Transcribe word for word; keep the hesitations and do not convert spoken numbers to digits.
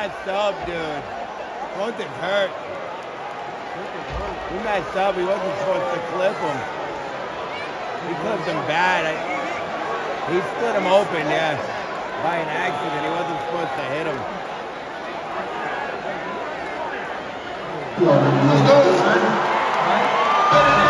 messed up, dude. Something hurt. He messed up. He wasn't supposed to clip him. He clipped him bad. I, he split him open, yeah, by an accident. He wasn't supposed to hit him. Let's go.